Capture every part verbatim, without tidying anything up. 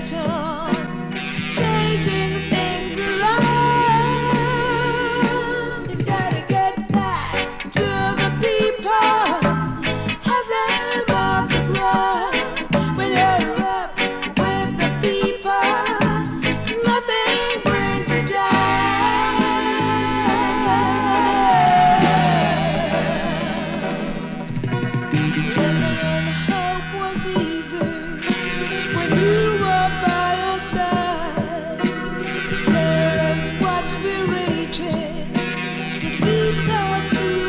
attention, changing things around. You gotta get back to the people, have them off the ground. When you're up with the people, nothing brings you down. Living in hope was easy when you were by your side. Despair is what we're reaching. Did we start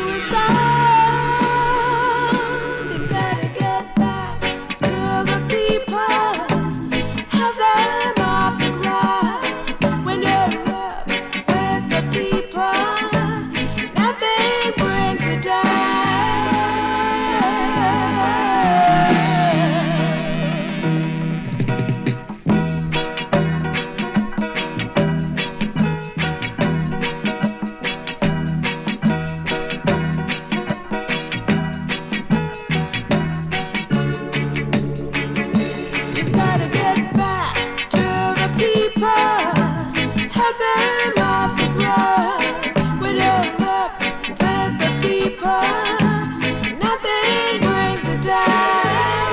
suicide? You gotta get back to the people, have them off the ground. When you're up with the people, nothing brings you down. You gotta get back to the people, have them off the ground. When you're up with the people, nothing brings you down.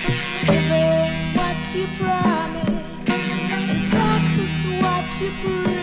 Living what you promise and practice what you preach.